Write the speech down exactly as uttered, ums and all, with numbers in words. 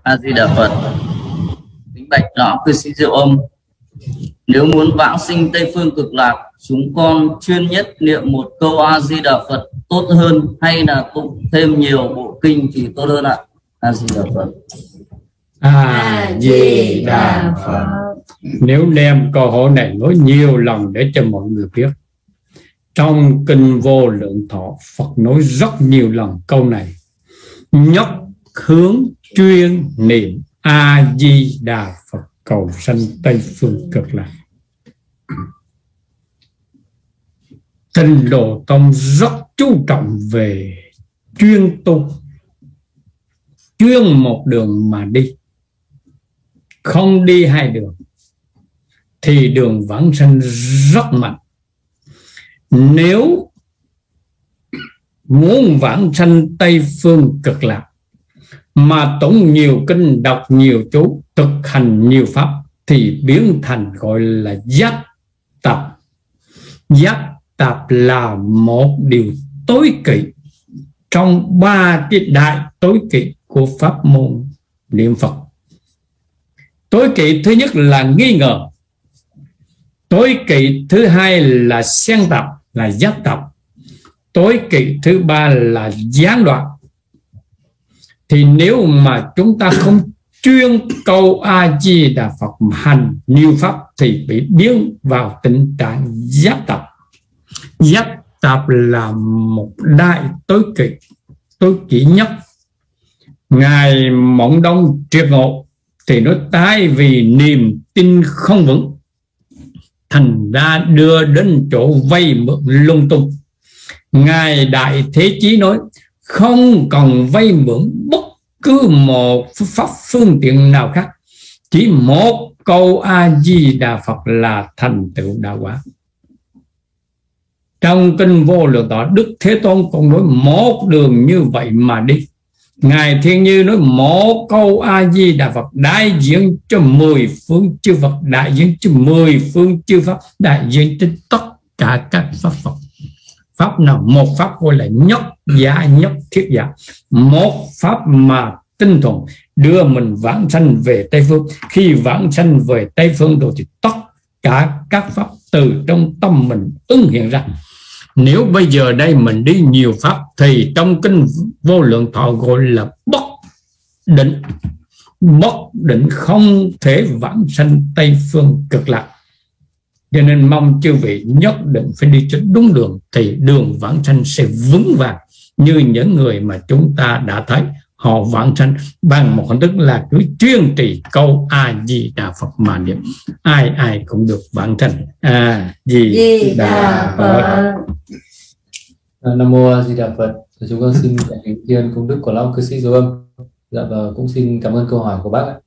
A Di Đà Phật. Kính bạch rõ cư sĩ Diệu Âm, nếu muốn vãng sinh Tây Phương Cực Lạc, chúng con chuyên nhất niệm một câu A Di Đà Phật tốt hơn hay là tụng thêm nhiều bộ kinh thì tốt hơn ạ? A Di Đà Phật. A Di Đà Phật. Nếu đem câu hỏi này nói nhiều lần để cho mọi người biết, trong kinh Vô Lượng Thọ, Phật nói rất nhiều lần câu này: nhất hướng chuyên niệm A Di Đà Phật cầu sanh Tây Phương Cực Lạc. Tịnh Độ Tông rất chú trọng về chuyên tu, chuyên một đường mà đi, không đi hai đường thì đường vãng sanh rất mạnh. Nếu muốn vãng sanh Tây Phương Cực Lạc mà tụng nhiều kinh, đọc nhiều chú, thực hành nhiều pháp thì biến thành gọi là giác tập. Giác tập là một điều tối kỵ trong ba cái đại tối kỵ của pháp môn niệm Phật. Tối kỵ thứ nhất là nghi ngờ, tối kỵ thứ hai là xen tập, là giác tập, tối kỵ thứ ba là gián đoạn. Thì nếu mà chúng ta không chuyên câu A Di Đà Phật hành nhiều pháp thì bị biến vào tình trạng giác tập. Giác tập là một đại tối kỵ, tối kỵ nhất. Ngài Mộng Đông triệt ngộ thì nói tái vì niềm tin không vững, thành ra đưa đến chỗ vay mượn lung tung. Ngài Đại Thế Chí nói không cần vay mượn bất cứ một pháp phương tiện nào khác, chỉ một câu A Di Đà Phật là thành tựu đạo quả. Trong kinh Vô Lượng Thọ, Đức Thế Tôn còn nói một đường như vậy mà đi. Ngài Thiên Như nói một câu A Di Đà Phật đại diện cho mười phương chư Phật, đại diện cho mười phương chư Pháp, đại diện cho tất cả các pháp Phật. Pháp nào? Một pháp gọi là nhất giả nhất thiết giả, một pháp mà tinh thuần đưa mình vãng sanh về Tây Phương. Khi vãng sanh về Tây Phương rồi thì tất cả các pháp từ trong tâm mình ứng hiện ra. Nếu bây giờ đây mình đi nhiều pháp thì trong kinh Vô Lượng Thọ gọi là bất định. Bất định không thể vãng sanh Tây Phương Cực Lạc. Cho nên mong chư vị nhất định phải đi cho đúng đường thì đường vãng sanh sẽ vững vàng, như những người mà chúng ta đã thấy họ vãng sanh bằng một hình thức là cứ chuyên trì câu A Di Đà Phật mà niệm, ai ai cũng được vãng sanh A Di Đà Phật. Nam mô A Di Đà Phật. Chúng con xin kính tri ân công đức của lão cư sĩ Diệu Âm. Dạ, và cũng xin cảm ơn câu hỏi của bác ạ.